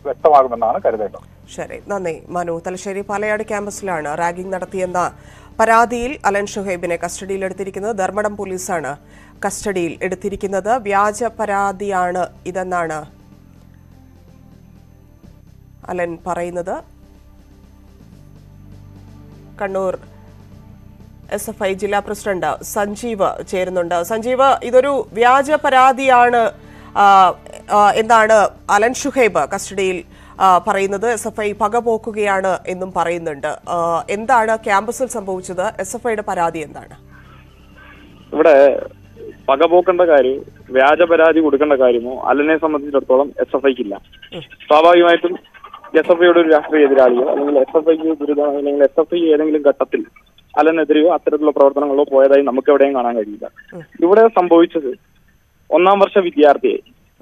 വ്യക്തമാകുമെന്നാണ് കരുതേണ്ടത്. ശരി, നന്ദി മനു. തലശ്ശേരി പാലയാട് ക്യാമ്പസിലാണ് റാഗിംഗ് നടത്തിയെന്ന പരാതിയിൽ അലൻ ഷുഹൈബിനെ കസ്റ്റഡിയിലെടുത്തിരിക്കുന്നത്. ധർമ്മടം പോലീസാണ് കസ്റ്റഡിയിൽ എടുത്തിരിക്കുന്നത്. വ്യാജ പരാതിയാണ് ഇതെന്നാണ് അലൻ പറയുന്നത്. കണ്ണൂർ SFI ജില്ലാ പ്രസിഡന്റ് സഞ്ജീവ് ചേരുന്നുണ്ട്. സഞ്ജീവ്, ഇതൊരു വ്യാജ പരാതിയാണ് എന്നാണ് അലൻ ഷുഹൈബ് കസ്റ്റഡിയിൽ പറയുന്നത്. SFI പകപോക്കുകയാണ് എന്നും പറയുന്നുണ്ട്. എന്താണ് ക്യാമ്പസിൽ സംഭവിച്ചത്? SFIയുടെ പരാതി എന്താണ്? ഇവിടെ പകപോക്കേണ്ട കാര്യം, വ്യാജ പരാതി കൊടുക്കേണ്ട കാര്യമോ അലനെ സംബന്ധിച്ചിടത്തോളം SFIക്കില്ല. സ്വാഭാവികമായിട്ടും SFIയുടെ ഒരു രാഷ്ട്രീയ എതിരാളിയോ അല്ലെങ്കിൽ SFIക്ക് ദുരിതം അല്ലെങ്കിൽ SFI ഏതെങ്കിലും ഘട്ടത്തിൽ അലനെതിരെയോ അത്തരത്തിലുള്ള പ്രവർത്തനങ്ങളോ പോയതായി നമുക്ക് എവിടെയും കാണാൻ കഴിയില്ല. ഇവിടെ സംഭവിച്ചത് 1ാം വർഷ വിദ്യാർത്ഥിയെ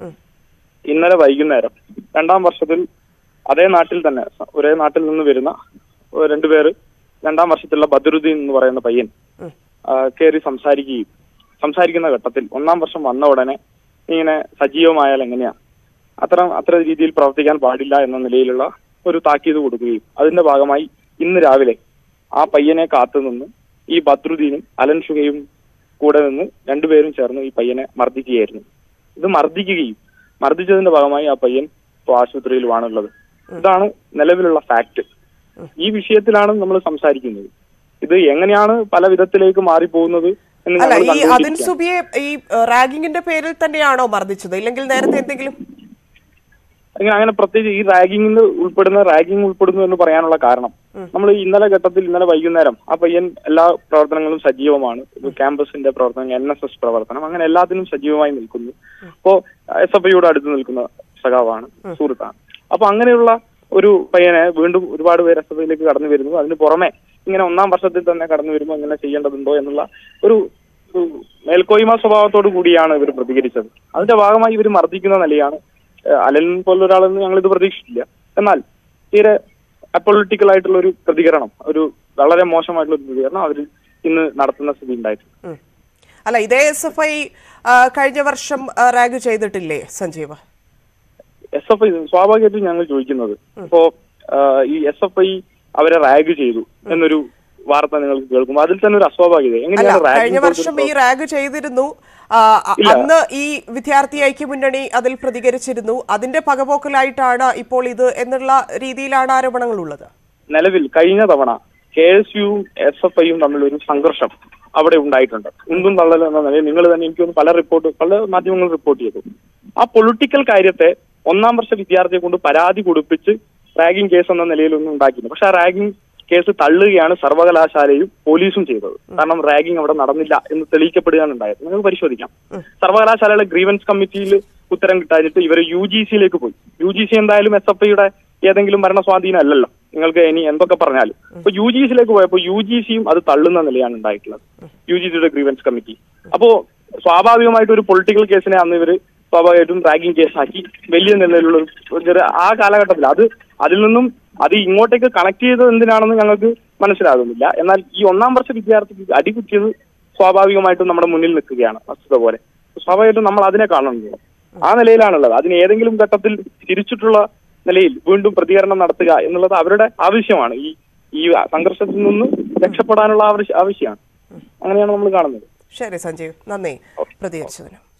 ഇന്നലെ വൈകുന്നേരം 2ാം വർഷത്തിൽ അതേ നാട്ടിൽ തന്നെ ഒരേ നാട്ടിൽ നിന്ന് വരുന്ന 2 പേര് 2ാം വർഷത്തിലുള്ള ബദറുദ്ദീൻ എന്ന് പറയുന്ന പയ്യൻ കയറി സംസാരിക്കുന്ന ഘട്ടത്തിൽ 1ാം വർഷം വന്ന ഉടനെ ഇങ്ങനെ സജീവമായാൽ എങ്ങനെയാ അത്ര രീതിയിൽ പ്രവർത്തിക്കാൻ പാടില്ല എന്ന നിലയിലുള്ള ഒരു താക്കീത് കൊടുക്കുകയും അതിന്റെ ഭാഗമായി ഇന്ന് രാവിലെ ആ പയ്യനെ കാത്തുനിന്ന് ഈ ബദ്രുദ്ദീനും അലൻ ഷുഹൈബും കൂടെ നിന്ന് 2 പേരും ചേർന്ന് ഈ പയ്യനെ മർദ്ദിക്കുകയായിരുന്നു. ഇത് മർദ്ദിച്ചതിന്റെ ഭാഗമായി ആ പയ്യൻ ഇപ്പോൾ ആശുപത്രിയിലുമാണുള്ളത്. ഇതാണ് നിലവിലുള്ള ഫാക്ട്. ഈ വിഷയത്തിലാണ് നമ്മൾ സംസാരിക്കുന്നത്. ഇത് എങ്ങനെയാണ് പല വിധത്തിലേക്ക് മാറിപ്പോകുന്നത് അല്ല, ഈ അതിൻ സുബിയെ ഈ റാഗിങ്ങിന്റെ പേരിൽ തന്നെയാണോ മർദ്ദിച്ചത്, ഇല്ലെങ്കിൽ നേരത്തെ എന്തെങ്കിലും അങ്ങനെ പ്രത്യേകിച്ച് ഈ റാഗിംഗ് ഉൾപ്പെടുന്നു എന്ന് പറയാനുള്ള കാരണം, നമ്മൾ ഇന്നലെ വൈകുന്നേരം ആ പയ്യൻ എല്ലാ പ്രവർത്തനങ്ങളും സജീവമാണ്. ക്യാമ്പസിന്റെ പ്രവർത്തനം, NSS പ്രവർത്തനം, അങ്ങനെ എല്ലാത്തിനും സജീവമായി നിൽക്കുന്നു. അപ്പോ SFIയോട് അടുത്ത് നിൽക്കുന്ന സഖാവാണ്, സുഹൃത്താണ്. അപ്പൊ അങ്ങനെയുള്ള ഒരു പയ്യനെ വീണ്ടും ഒരുപാട് പേര് SFIയിലേക്ക് കടന്നു വരുന്നു. അതിന് പുറമെ ഇങ്ങനെ 1ാം വർഷത്തിൽ തന്നെ കടന്നു വരുമ്പോൾ ഇങ്ങനെ ചെയ്യേണ്ടതുണ്ടോ എന്നുള്ള ഒരു മേൽക്കോയ്മ സ്വഭാവത്തോടു കൂടിയാണ് ഇവർ പ്രതികരിച്ചത്. അതിന്റെ ഭാഗമായി ഇവർ മർദ്ദിക്കുന്ന നിലയാണ്. അലൻ പോലൊരാളെന്ന് ഞങ്ങൾ ഇത് പ്രതീക്ഷിച്ചില്ല. എന്നാൽ തീരെ അപൊളിറ്റിക്കൽ ആയിട്ടുള്ള ഒരു പ്രതികരണം, ഒരു വളരെ മോശമായിട്ടുള്ള ഒരു പ്രതികരണം അവർ ഇന്ന് നടത്തുന്ന സ്ഥിതി ഉണ്ടായിട്ടുണ്ട്. അല്ല, ഇതേ SFI കഴിഞ്ഞ വർഷം റാഗ് ചെയ്തിട്ടില്ലേ സഞ്ജീവ്? SFI സ്വാഭാവികമായിട്ടും ഞങ്ങൾ ചോദിക്കുന്നത്, ഇപ്പോ ഈ SFI അവരെ റാഗ് ചെയ്തു എന്നൊരു വാർത്ത നിങ്ങൾക്ക് കേൾക്കുമ്പോൾ അതിൽ തന്നെ ഒരു അസ്വാഭാവികത. കഴിഞ്ഞ വർഷം ഈ റാഗ് ചെയ്തിരുന്നു. അന്ന് ഈ വിദ്യാർത്ഥി ഐക്യമുന്നണി അതിൽ പ്രതികരിച്ചിരുന്നു. അതിന്റെ പകപോക്കലായിട്ടാണ് ഇപ്പോൾ ഇത് എന്നുള്ള രീതിയിലാണ് ആരോപണങ്ങൾ ഉള്ളത്. നിലവിൽ കഴിഞ്ഞ തവണ KSUവും SFIയും തമ്മിലൊരു സംഘർഷം അവിടെ ഉണ്ടായിട്ടുണ്ട്. ഉന്തും തള്ളലും എന്ന നിലയിൽ നിങ്ങൾ തന്നെ എനിക്കൊന്ന് പല മാധ്യമങ്ങളും റിപ്പോർട്ട് ചെയ്തു. ആ പൊളിറ്റിക്കൽ കാര്യത്തെ 1ാം വർഷ വിദ്യാർത്ഥിയെ കൊണ്ട് പരാതി കൊടുപ്പിച്ച് റാഗിംഗ് കേസ് എന്ന നിലയിലൊന്നും ഉണ്ടാക്കിയില്ല. പക്ഷെ ആ റാഗിംഗ് കേസ് തള്ളുകയാണ് സർവകലാശാലയും പോലീസും ചെയ്തത്. കാരണം റാഗിംഗ് അവിടെ നടന്നില്ല എന്ന് തെളിയിക്കപ്പെടുകയാണ് ഉണ്ടായത്. നിങ്ങൾക്ക് പരിശോധിക്കാം. സർവകലാശാലയുടെ ഗ്രീവൻസ് കമ്മിറ്റിയിൽ ഉത്തരം കിട്ടാഞ്ഞിട്ട് ഇവർ UGCയിലേക്ക് പോയി. UGC എന്തായാലും SFIയുടെ ഏതെങ്കിലും ഭരണസ്വാധീനം അല്ലല്ലോ, നിങ്ങൾക്ക് ഇനി എന്തൊക്കെ പറഞ്ഞാലും. അപ്പൊ UGCയിലേക്ക് പോയപ്പോൾ UGCയും അത് തള്ളുന്ന നിലയാണ് ഉണ്ടായിട്ടുള്ളത്, UGCയുടെ ഗ്രീവൻസ് കമ്മിറ്റി. അപ്പോ സ്വാഭാവികമായിട്ട് ഒരു പൊളിറ്റിക്കൽ കേസിനെ അന്ന് ഇവര് സ്വാഭാവികമായിട്ടും റാഗിംഗ് കേസാക്കി വലിയ നിലയിലുള്ള ആ കാലഘട്ടത്തിൽ അതിൽ നിന്നും അത് ഇങ്ങോട്ടേക്ക് കണക്ട് ചെയ്തത് എന്തിനാണെന്ന് ഞങ്ങൾക്ക് മനസ്സിലാകുന്നില്ല. എന്നാൽ ഈ 1ാം വർഷ വിദ്യാർത്ഥിക്ക് അടികുറ്റിയത് സ്വാഭാവികമായിട്ടും നമ്മുടെ മുന്നിൽ നിൽക്കുകയാണ് വസ്തുത പോലെ. സ്വാഭാവികമായിട്ടും നമ്മൾ അതിനെ കാണുന്നത് ആ നിലയിലാണുള്ളത്. അതിന് ഏതെങ്കിലും ഘട്ടത്തിൽ തിരിച്ചിട്ടുള്ള നിലയിൽ വീണ്ടും പ്രതികരണം നടത്തുക എന്നുള്ളത് അവരുടെ ആവശ്യമാണ്. ഈ സംഘർഷത്തിൽ നിന്ന് രക്ഷപ്പെടാനുള്ള ആവശ്യമാണ്. അങ്ങനെയാണ് നമ്മൾ കാണുന്നത്. ശരി സഞ്ജീവ്, നന്ദി പ്രതികരിച്ചതിന്.